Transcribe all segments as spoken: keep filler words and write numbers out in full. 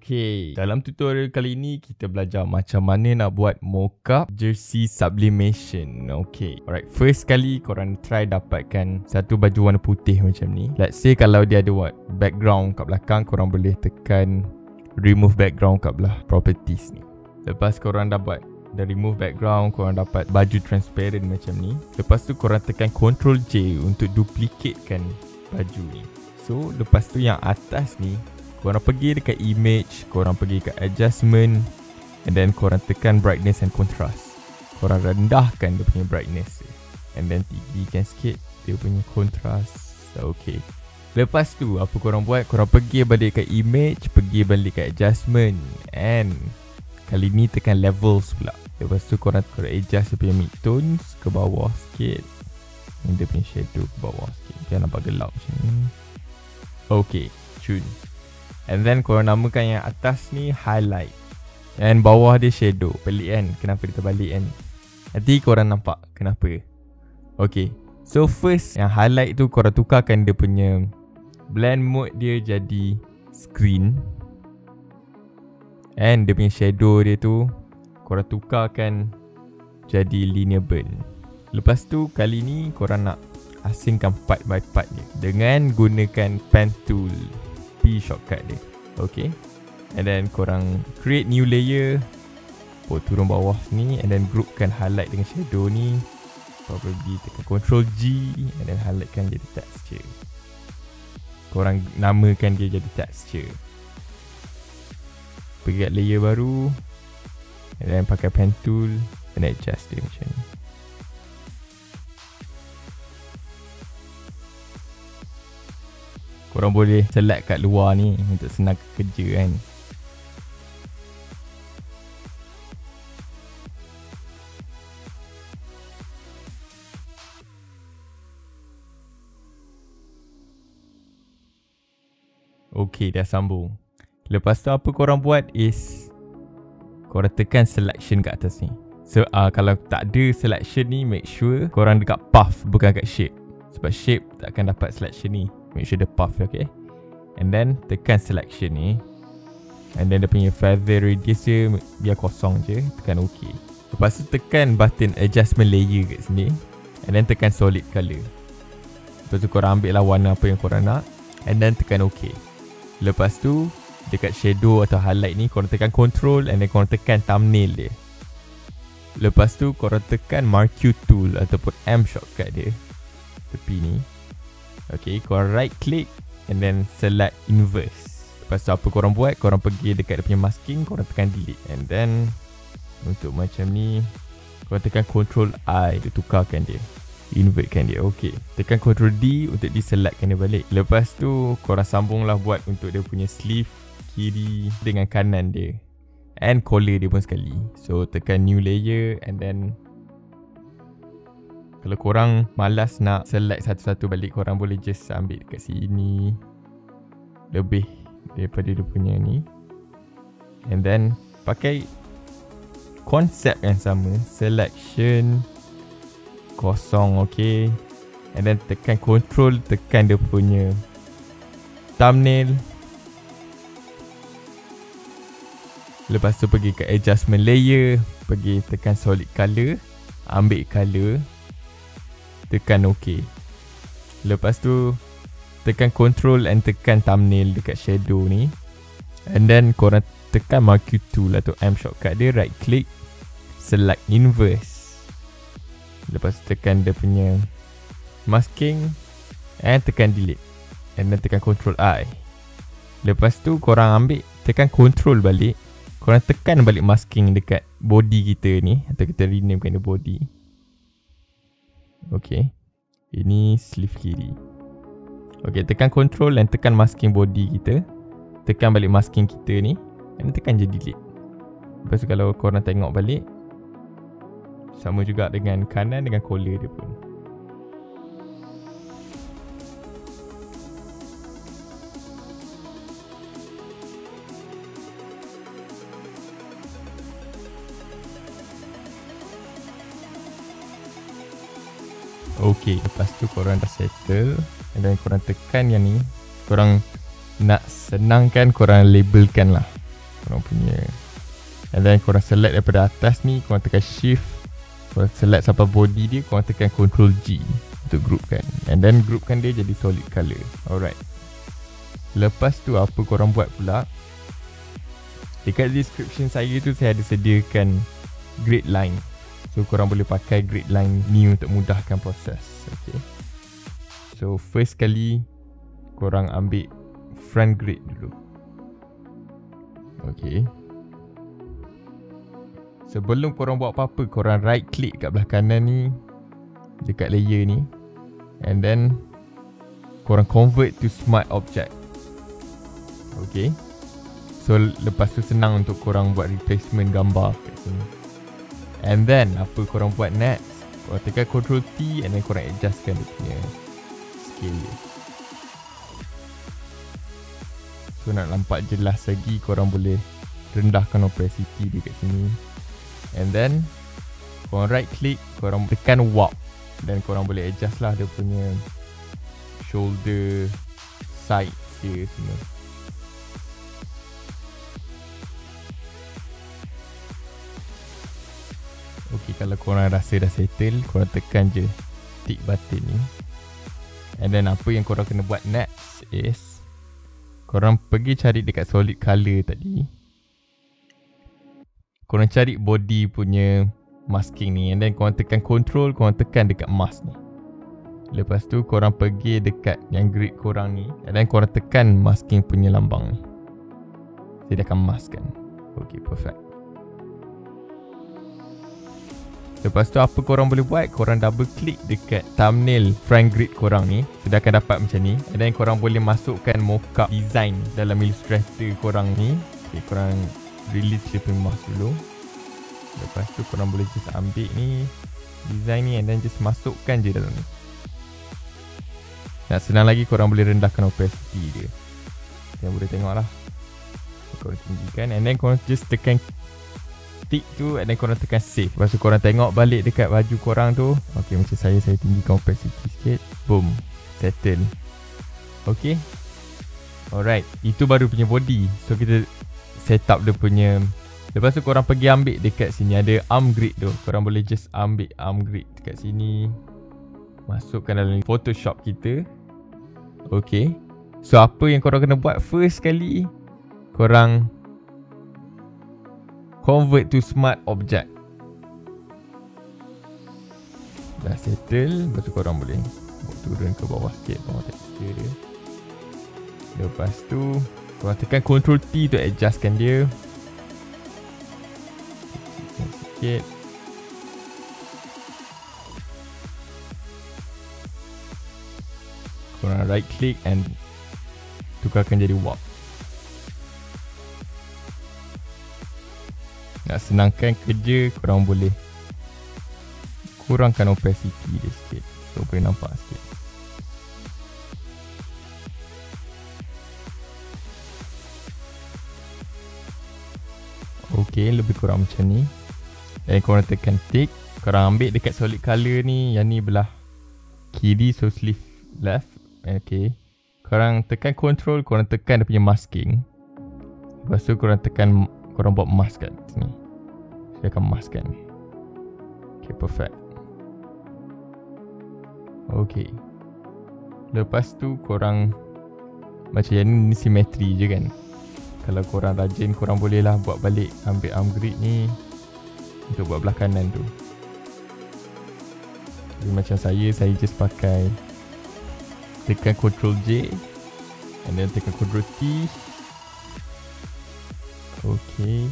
Okay, dalam tutorial kali ini kita belajar macam mana nak buat mockup jersey sublimation. Okay, alright, first kali korang try dapatkan satu baju warna putih macam ni. Let's say kalau dia ada what background kat belakang, korang boleh tekan remove background kat belah properties ni. Lepas korang dah buat dah remove background, korang dapat baju transparent macam ni. Lepas tu korang tekan control J untuk duplicatekan baju ni. So lepas tu yang atas ni, korang pergi dekat image, korang pergi ke adjustment, and then korang tekan brightness and contrast. Korang rendahkan dia punya brightness, and then tinggikan sikit dia punya contrast. Okay, lepas tu apa korang buat? Korang pergi balik ke image, pergi balik ke adjustment, and kali ni tekan levels pula. Lepas tu korang, korang adjust dia punya midtones ke bawah sikit, and dia punya shadow ke bawah sikit. Jangan nampak gelap macam ni. Okay, cun. And then korang namakan yang atas ni highlight, and bawah dia shadow. Pelik kan? Kenapa dia terbalik kan? Nanti korang nampak kenapa. Okay, so first yang highlight tu korang tukarkan dia punya blend mode dia jadi screen, and dia punya shadow dia tu korang tukarkan jadi linear burn. Lepas tu kali ni korang nak asingkan part by part dia dengan gunakan pen tool, P shortcut dia. Okay, and then korang create new layer, put turun bawah ni, and then groupkan highlight dengan shadow ni. Probably tekan control G, and then highlightkan jadi texture. Korang namakan dia jadi texture. Pergi kat layer baru, and then pakai pen tool, and adjust dia macam ni. Korang boleh select kat luar ni untuk senang kerja kan. Okay, dah sambung. Lepas tu apa korang buat is korang tekan selection kat atas ni. So uh, kalau tak ada selection ni, make sure korang dekat path bukan kat shape. Sebab shape tak akan dapat selection ni. Make sure the path, okay. And then tekan selection ni, and then dia punya feather radius dia biar kosong je. Tekan OK. Lepas tu tekan button adjustment layer kat sini, and then tekan solid color. Lepas tu korang ambil lah warna apa yang korang nak, and then tekan OK. Lepas tu dekat shadow atau highlight ni korang tekan control, and then korang tekan thumbnail dia. Lepas tu korang tekan marquee tool ataupun M shortcut dia tepi ni. Okay, korang right click and then select inverse. Lepas tu apa korang buat? Korang pergi dekat dia punya masking, korang tekan delete. And then untuk macam ni, korang tekan control I untuk tukarkan dia, invertkan dia. Okay, tekan control D untuk diselectkan dia balik. Lepas tu korang sambunglah buat untuk dia punya sleeve kiri dengan kanan dia, and collar dia pun sekali. So tekan new layer, and then kalau korang malas nak select satu-satu balik, korang boleh just ambil dekat sini lebih daripada dia punya ni, and then pakai konsep yang sama, selection kosong. Okay, and then tekan control, tekan dia punya thumbnail. Lepas tu pergi ke adjustment layer, pergi tekan solid color, ambil color, tekan OK. Lepas tu tekan control and tekan thumbnail dekat shadow ni, and then korang tekan marquee tool atau M shortcut dia, right click, select inverse. Lepas tu tekan dia punya masking, and tekan delete, and then tekan control I. Lepas tu korang ambil, tekan control balik, korang tekan balik masking dekat body kita ni, atau kita renamekan dia body. Okay, ini sleeve kiri. Okay, tekan control dan tekan masking body kita, tekan balik masking kita ni, dan tekan je delete. Lepas tu kalau korang tengok balik, sama juga dengan kanan dengan collar dia pun. Okay, lepas tu korang dah settle, and then korang tekan yang ni. Korang nak senangkan, korang labelkan lah. korang punya. And then korang select daripada atas ni, korang tekan shift, korang select sampai body dia, korang tekan control G untuk groupkan. And then groupkan dia jadi solid color. Alright. Lepas tu apa korang buat pula, dekat description saya tu saya ada sediakan grid line. So korang boleh pakai grid line ni untuk mudahkan proses. Okay. So first kali korang ambil front grid dulu. Okay. Sebelum korang buat apa-apa, korang right click kat belah kanan ni, dekat layer ni, and then korang convert to smart object. Okay. So lepas tu senang untuk korang buat replacement gambar kat sini. And then apa korang buat next, korang tekan control T and then korang adjustkan dia punya scale dia. So nak nampak jelas lagi, korang boleh rendahkan opacity dia kat sini. And then korang right click, korang tekan warp, dan korang boleh adjust lah dia punya shoulder, side dia semua. Okay, kalau korang rasa dah settle, korang tekan je tick button ni. And then apa yang korang kena buat next is, korang pergi cari dekat solid color tadi, korang cari body punya masking ni. And then korang tekan control, korang tekan dekat mask ni. Lepas tu korang pergi dekat yang grid korang ni, and then korang tekan masking punya lambang ni. Jadi dia akan mask kan. Okay, perfect. Lepas tu apa korang boleh buat, korang double click dekat thumbnail front grid korang ni, sudah akan dapat macam ni. And then korang boleh masukkan mockup design dalam Illustrator korang ni. Okay, korang release clipping mask dulu. Lepas tu korang boleh just ambil ni design ni, and then just masukkan je dalam ni. Nak senang lagi, korang boleh rendahkan opacity dia. Yang boleh tengok lah, korang tinggikan, and then korang just tekan tick tu, and then korang tekan save. Lepas tu korang tengok balik dekat baju korang tu. Okay, macam saya, saya tinggikan opacity sikit. Boom, settle. Okay. Alright, itu baru punya body. So kita set up dia punya. Lepas tu korang pergi ambil dekat sini, ada arm grid tu. Korang boleh just ambil arm grid dekat sini, masukkan dalam Photoshop kita. Okay. So apa yang korang kena buat first kali, korang convert to smart object. Dah settle. Lepas tu korang boleh turun ke bawah sikit, bawah texture dia. Lepas tu korang tekan control T untuk adjustkan dia sikit. Korang right click and tukarkan jadi warp. Nak senangkan kerja, korang boleh kurangkan opacity dia sikit, so boleh nampak sikit. Ok, lebih kurang macam ni. Dan korang tekan tick, korang ambil dekat solid color ni, yang ni belah kiri, so sleeve left. Ok, korang tekan control, korang tekan dia punya masking. Lepas tu korang tekan, korang buat mask kat sini, dia akan mask kan. Ok, perfect. Ok, lepas tu korang macam yang ni, ni simetri je kan. Kalau korang rajin, korang boleh lah buat balik, ambil arm grid ni untuk buat belah kanan tu. Jadi macam saya, saya just pakai tekan control J and then tekan control T. Okay,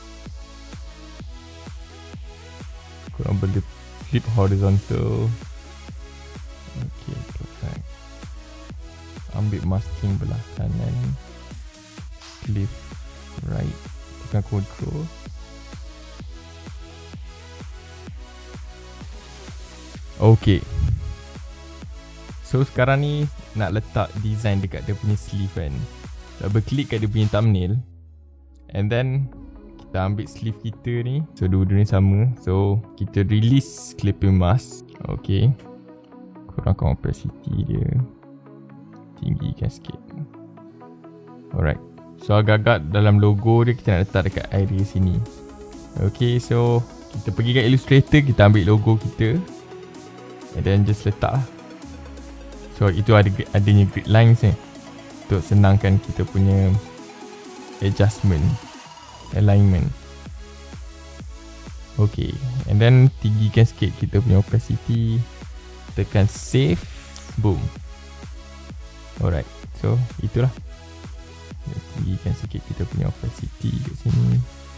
korang boleh flip horizontal. Okay, perfect. Ambil masking belah kanan, sleeve right, tekan control. Okay, so sekarang ni nak letak design dekat dia punya sleeve kan. Double click kat dia punya thumbnail, and then kita ambil sleeve kita ni. So dua-dua ni sama, so kita release clipping mask. Okay, kurangkan opacity dia, tinggikan sikit. Alright, So agak-agak dalam logo dia kita nak letak dekat area sini. Okay, so kita pergi kat Illustrator, kita ambil logo kita and then just letak lah. So itu ada adanya grid lines ni untuk senangkan kita punya adjustment, alignment. Okay, and then tinggikan sikit kita punya opacity, tekan save, boom. Alright, so itulah. Tinggikan sikit kita punya opacity kat sini.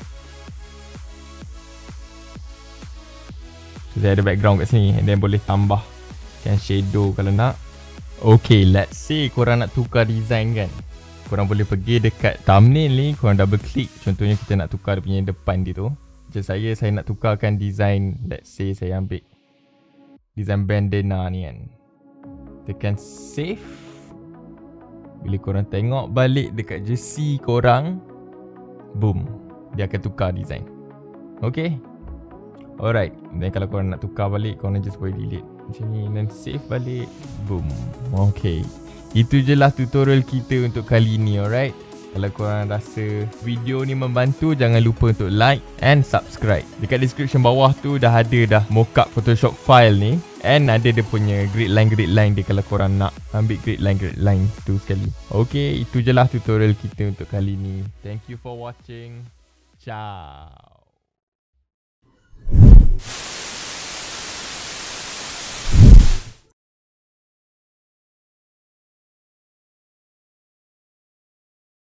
So saya ada background kat sini and then boleh tambahkan shadow kalau nak. Okay, let's say korang nak tukar design kan. Korang boleh pergi dekat thumbnail ni, korang double click. Contohnya kita nak tukar dia punya depan dia tu. Macam saya, saya nak tukarkan design. Let's say saya ambil design bandana ni kan. Tekan save. Bila korang tengok balik dekat jersey korang, boom, dia akan tukar design. Okay. Alright, dan kalau korang nak tukar balik, korang just boleh delete macam ni dan save balik. Boom. Okay, itu je lah tutorial kita untuk kali ni. Alright, kalau korang rasa video ni membantu, jangan lupa untuk like and subscribe. Dekat description bawah tu dah ada dah mockup Photoshop file ni, and ada dia punya grid line grid line dia kalau korang nak ambil grid line grid line tu sekali. Okay, itu je lah tutorial kita untuk kali ni. Thank you for watching. Ciao.